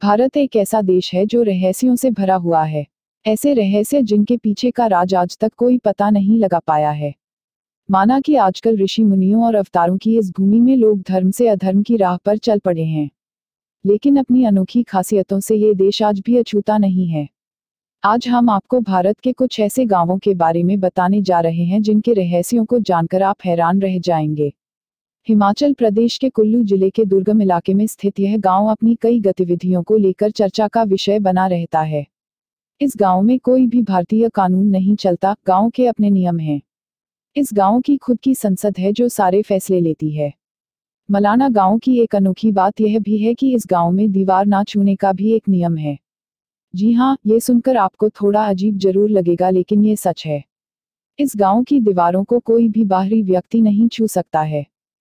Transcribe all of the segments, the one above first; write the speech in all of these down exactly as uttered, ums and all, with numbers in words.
भारत एक ऐसा देश है जो रहस्यों से भरा हुआ है। ऐसे रहस्य जिनके पीछे का राज आज तक कोई पता नहीं लगा पाया है। माना कि आजकल ऋषि मुनियों और अवतारों की इस भूमि में लोग धर्म से अधर्म की राह पर चल पड़े हैं, लेकिन अपनी अनोखी खासियतों से ये देश आज भी अछूता नहीं है। आज हम आपको भारत के कुछ ऐसे गांवों के बारे में बताने जा रहे हैं जिनके रहस्यों को जानकर आप हैरान रह जाएंगे। हिमाचल प्रदेश के कुल्लू जिले के दुर्गम इलाके में स्थित यह गांव अपनी कई गतिविधियों को लेकर चर्चा का विषय बना रहता है। इस गांव में कोई भी भारतीय कानून नहीं चलता, गांव के अपने नियम हैं। इस गांव की खुद की संसद है जो सारे फैसले लेती है। मलाना गांव की एक अनोखी बात यह भी है कि इस गांव में दीवार ना छूने का भी एक नियम है। जी हाँ, ये सुनकर आपको थोड़ा अजीब जरूर लगेगा, लेकिन ये सच है। इस गांव की दीवारों को कोई भी बाहरी व्यक्ति नहीं छू सकता है।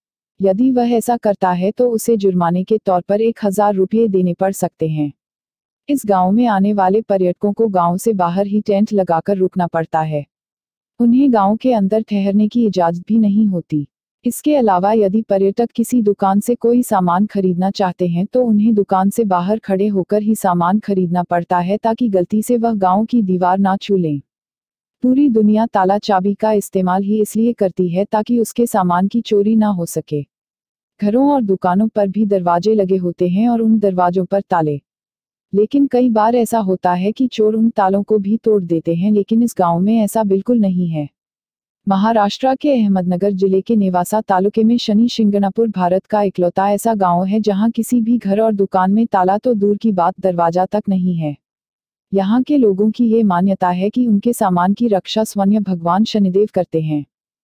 यदि वह ऐसा करता है तो उसे जुर्माने के तौर पर एक हजार रुपये देने पड़ सकते हैं। इस गांव में आने वाले पर्यटकों को गांव से बाहर ही टेंट लगाकर रुकना पड़ता है। उन्हें गांव के अंदर ठहरने की इजाजत भी नहीं होती। इसके अलावा यदि पर्यटक किसी दुकान से कोई सामान खरीदना चाहते हैं तो उन्हें दुकान से बाहर खड़े होकर ही सामान खरीदना पड़ता है, ताकि गलती से वह गांव की दीवार ना छू लें। पूरी दुनिया ताला चाबी का इस्तेमाल ही इसलिए करती है ताकि उसके सामान की चोरी ना हो सके। घरों और दुकानों पर भी दरवाजे लगे होते हैं और उन दरवाजों पर ताले। लेकिन कई बार ऐसा होता है कि चोर उन तालों को भी तोड़ देते हैं, लेकिन इस गांव में ऐसा बिल्कुल नहीं है। महाराष्ट्र के अहमदनगर जिले के नेवासा तालुके में शनि शिंगणापुर भारत का इकलौता ऐसा गांव है जहां किसी भी घर और दुकान में ताला तो दूर की बात, दरवाजा तक नहीं है। यहाँ के लोगों की ये मान्यता है कि उनके सामान की रक्षा स्वयं भगवान शनिदेव करते हैं।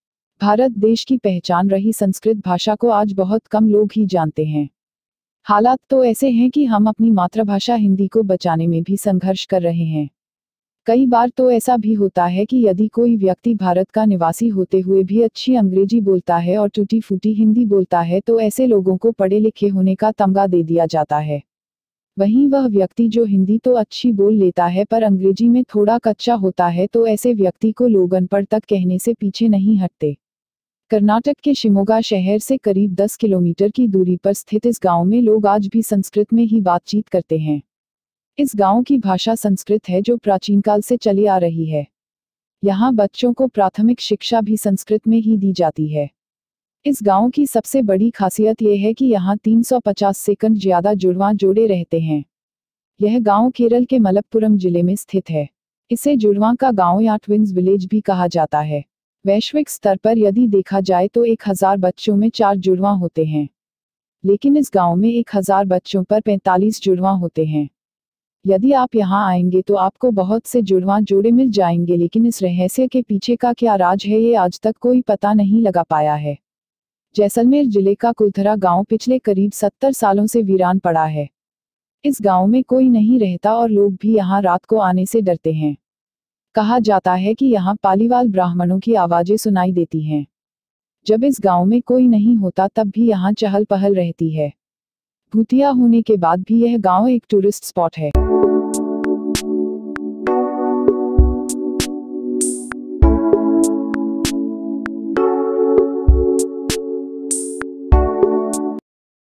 भारत देश की पहचान रही संस्कृत भाषा को आज बहुत कम लोग ही जानते हैं। हालात तो ऐसे हैं कि हम अपनी मातृभाषा हिंदी को बचाने में भी संघर्ष कर रहे हैं। कई बार तो ऐसा भी होता है कि यदि कोई व्यक्ति भारत का निवासी होते हुए भी अच्छी अंग्रेजी बोलता है और टूटी फूटी हिंदी बोलता है तो ऐसे लोगों को पढ़े लिखे होने का तमगा दे दिया जाता है। वहीं वह व्यक्ति जो हिंदी तो अच्छी बोल लेता है पर अंग्रेजी में थोड़ा कच्चा होता है तो ऐसे व्यक्ति को लोग अनपढ़ तक कहने से पीछे नहीं हटते। कर्नाटक के शिमोगा शहर से करीब दस किलोमीटर की दूरी पर स्थित इस गांव में लोग आज भी संस्कृत में ही बातचीत करते हैं। इस गांव की भाषा संस्कृत है जो प्राचीन काल से चली आ रही है। यहाँ बच्चों को प्राथमिक शिक्षा भी संस्कृत में ही दी जाती है। इस गांव की सबसे बड़ी खासियत यह है कि यहाँ तीन सौ पचास सेकंड ज्यादा जुड़वां जोड़े रहते हैं। यह गांव केरल के मलप्पुरम जिले में स्थित है। इसे जुड़वां का गांव या ट्विंस विलेज भी कहा जाता है। वैश्विक स्तर पर यदि देखा जाए तो एक हजार बच्चों में चार जुड़वां होते हैं, लेकिन इस गांव में एक हजार बच्चों पर पैंतालीस जुड़वां होते हैं। यदि आप यहां आएंगे तो आपको बहुत से जुड़वां जोड़े मिल जाएंगे, लेकिन इस रहस्य के पीछे का क्या राज है ये आज तक कोई पता नहीं लगा पाया है। जैसलमेर जिले का कुलथरा गांव पिछले करीब सत्तर सालों से वीरान पड़ा है। इस गांव में कोई नहीं रहता और लोग भी यहां रात को आने से डरते हैं। कहा जाता है कि यहाँ पालीवाल ब्राह्मणों की आवाजें सुनाई देती हैं। जब इस गांव में कोई नहीं होता तब भी यहाँ चहल पहल रहती है। भूतिया होने के बाद भी यह गांव एक टूरिस्ट स्पॉट है।